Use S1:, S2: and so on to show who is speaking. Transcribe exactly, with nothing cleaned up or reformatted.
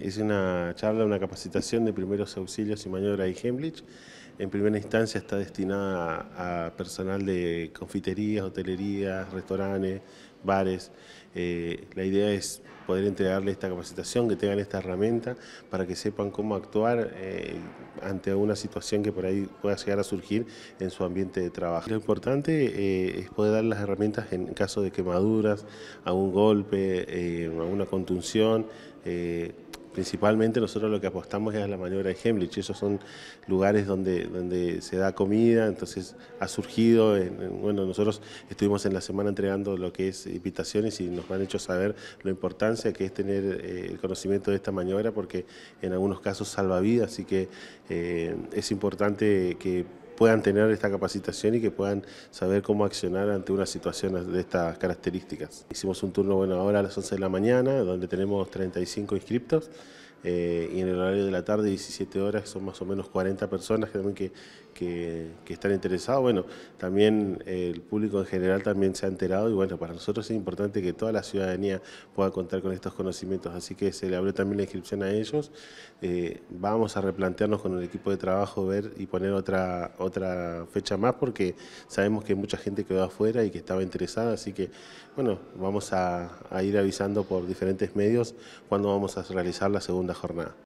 S1: Es una charla, una capacitación de primeros auxilios y maniobra de Heimlich. En primera instancia está destinada a, a personal de confiterías, hotelerías, restaurantes, bares. Eh, la idea es poder entregarle esta capacitación, que tengan esta herramienta para que sepan cómo actuar eh, ante una situación que por ahí pueda llegar a surgir en su ambiente de trabajo. Lo importante eh, es poder dar las herramientas en caso de quemaduras, algún golpe, eh, alguna contunción. Eh, Principalmente nosotros lo que apostamos es a la maniobra de Heimlich. Esos son lugares donde, donde se da comida, entonces ha surgido, en, en, bueno, nosotros estuvimos en la semana entregando lo que es invitaciones y nos han hecho saber la importancia que es tener eh, el conocimiento de esta maniobra, porque en algunos casos salva vidas, así que eh, es importante que puedan tener esta capacitación y que puedan saber cómo accionar ante una situación de estas características. Hicimos un turno, bueno, ahora a las once de la mañana, donde tenemos treinta y cinco inscriptos, eh, y en el horario de la tarde, diecisiete horas, son más o menos cuarenta personas que, también que, que, que están interesados. Bueno, también eh, el público en general también se ha enterado, y bueno, para nosotros es importante que toda la ciudadanía pueda contar con estos conocimientos, así que se le abrió también la inscripción a ellos. Eh, vamos a replantearnos con el equipo de trabajo, ver y poner otra, otra fecha más, porque sabemos que mucha gente quedó afuera y que estaba interesada, así que bueno, vamos a, a ir avisando por diferentes medios cuándo vamos a realizar la segunda jornada.